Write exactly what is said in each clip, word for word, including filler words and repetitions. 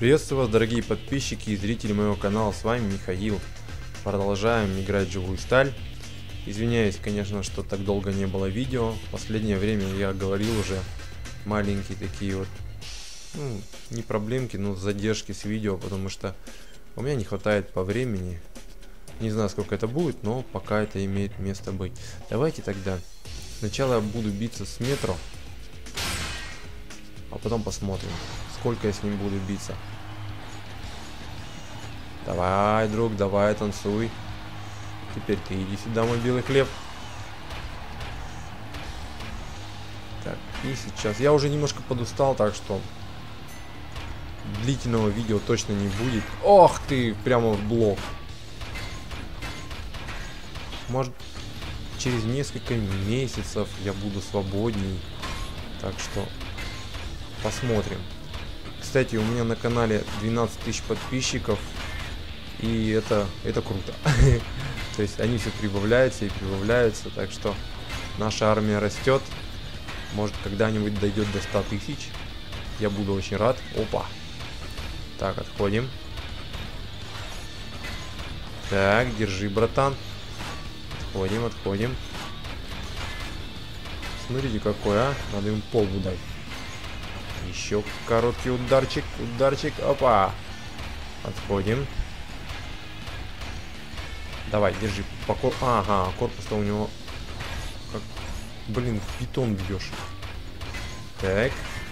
Приветствую вас, дорогие подписчики и зрители моего канала, с вами Михаил. Продолжаем играть в живую сталь. Извиняюсь, конечно, что так долго не было видео. В последнее время я говорил уже маленькие такие вот, ну, не проблемки, но задержки с видео, потому что у меня не хватает по времени. Не знаю, сколько это будет, но пока это имеет место быть. Давайте тогда сначала я буду биться с метро, а потом посмотрим, сколько я с ним буду биться. Давай, друг, давай, танцуй. Теперь ты иди сюда, мой белый хлеб. Так, и сейчас. Я уже немножко подустал, так что длительного видео точно не будет. Ох ты, прямо в блок. Может, через несколько месяцев я буду свободней. Так что посмотрим. Кстати, у меня на канале двенадцать тысяч подписчиков. И это, это круто. То есть они все прибавляются и прибавляются. Так что наша армия растет. Может, когда-нибудь дойдет до ста тысяч. Я буду очень рад. Опа. Так, отходим. Так, держи, братан. Отходим, отходим. Смотрите, какой, а. Надо им полбу дать. Еще короткий ударчик. Ударчик. Опа. Отходим. Давай, держи по кор... Ага, корпус-то у него... Как... Блин, в бетон бьешь. Так.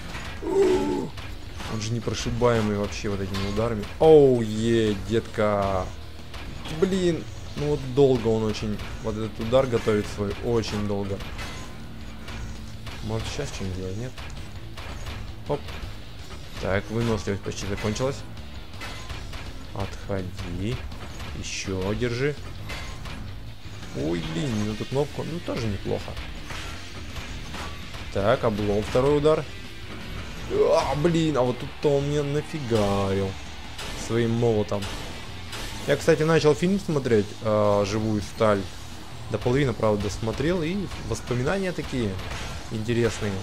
Он же непрошибаемый вообще вот этими ударами. Оу, е, детка. Блин, ну вот долго он очень... Вот этот удар готовит свой. Очень долго. Может, сейчас что-нибудь делать, нет? Оп. Так, выносливость почти закончилась. Отходи. Еще держи. Ой, блин, эту кнопку, ну, тоже неплохо. Так, облом, второй удар. А, блин, а вот тут-то он мне нафигарил своим молотом. Я, кстати, начал фильм смотреть, э, «Живую сталь». До половины, правда, досмотрел. И воспоминания такие интересные.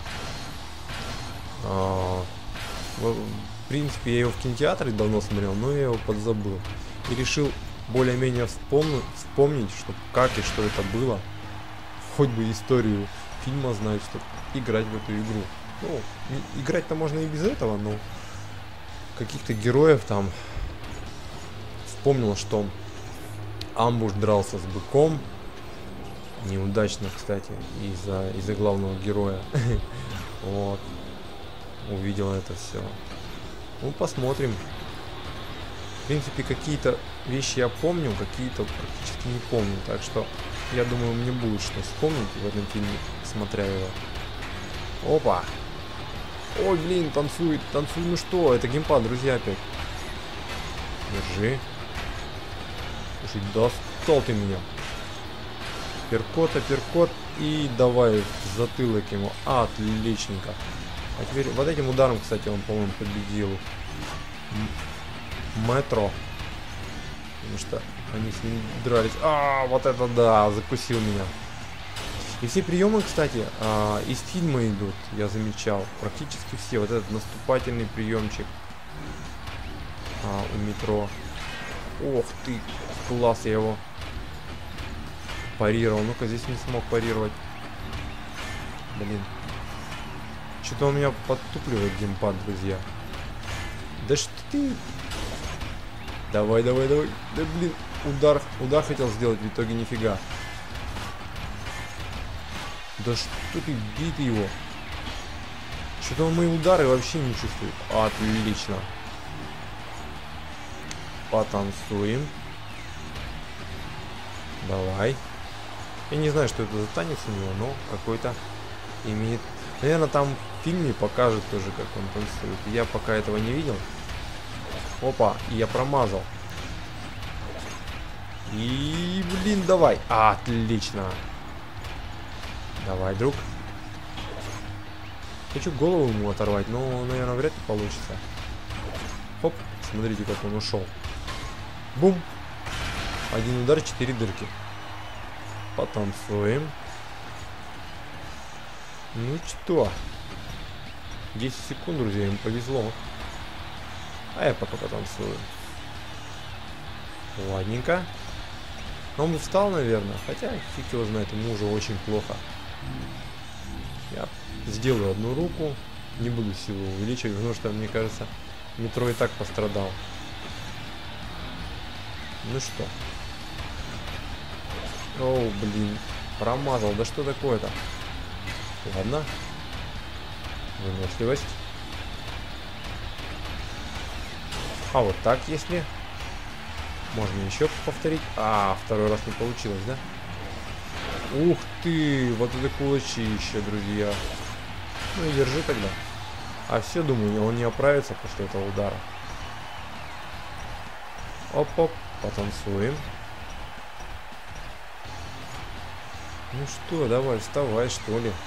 А, в, в принципе, я его в кинотеатре давно смотрел, но я его подзабыл. И решил более-менее вспомнить, вспомнить, что, как и что это было. Хоть бы историю фильма знать, чтобы играть в эту игру. Ну, играть-то можно и без этого, но каких-то героев там. Вспомнил, что Амбуш дрался с быком. Неудачно, кстати, из-за из-за главного героя. Вот. Увидел это все. Ну, посмотрим. В принципе, какие-то вещи я помню, какие-то практически не помню. Так что, я думаю, мне будет что вспомнить в этом фильме, смотря его. Опа! Ой, блин, танцует, танцует. Ну что, это геймпад, друзья, опять. Держи. Слушай, достал ты меня. Перкот, апперкот. И давай в затылок ему. Отличненько. А теперь вот этим ударом, кстати, он, по-моему, победил Метро. Потому что они с ним дрались. А, вот это да, закусил меня. И все приемы, кстати, а, из фильма идут, я замечал. Практически все. Вот этот наступательный приемчик а, у Метро. Ох ты, класс, я его парировал. Ну-ка, здесь не смог парировать. Блин. Что-то у меня подтупливает геймпад, друзья. Да что ты... Давай, давай, давай. Да блин, удар, удар хотел сделать, в итоге нифига. Да что ты, бей ты его. Что-то он мои удары вообще не чувствует. Отлично. Потанцуем. Давай. Я не знаю, что это за танец у него, но какой-то имеет... Наверное, там в фильме покажет тоже, как он танцует. Я пока этого не видел. Опа, и я промазал. И, блин, давай. Отлично. Давай, друг. Хочу голову ему оторвать, но, наверное, вряд ли получится. Хоп, смотрите, как он ушел. Бум. Один удар, четыре дырки. Потанцуем. Ну что? десять секунд, друзья, им повезло. А я пока потанцую. Ладненько. Он бы встал, наверное. Хотя, фиг его знает, ему уже очень плохо. Я сделаю одну руку. Не буду силу увеличивать, потому что, мне кажется, метро и так пострадал. Ну что? Оу, блин. Промазал. Да что такое-то? Ладно. Выносливость. А вот так, если... Можно еще повторить. А, второй раз не получилось, да? Ух ты! Вот это кулачище, друзья. Ну и держи тогда. А все, думаю, он не оправится после этого удара. Оп-оп. Потанцуем. Ну что, давай, вставай, что ли.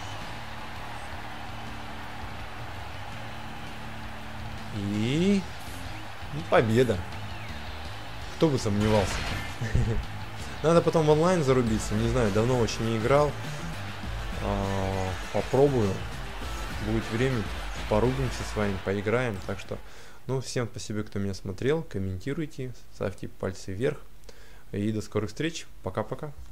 И... победа. Кто бы сомневался. Надо потом в онлайн зарубиться. Не знаю, давно очень не играл. А, попробую. Будет время, порубимся с вами, поиграем. Так что, ну, всем спасибо, кто меня смотрел. Комментируйте, ставьте пальцы вверх. И до скорых встреч. Пока-пока.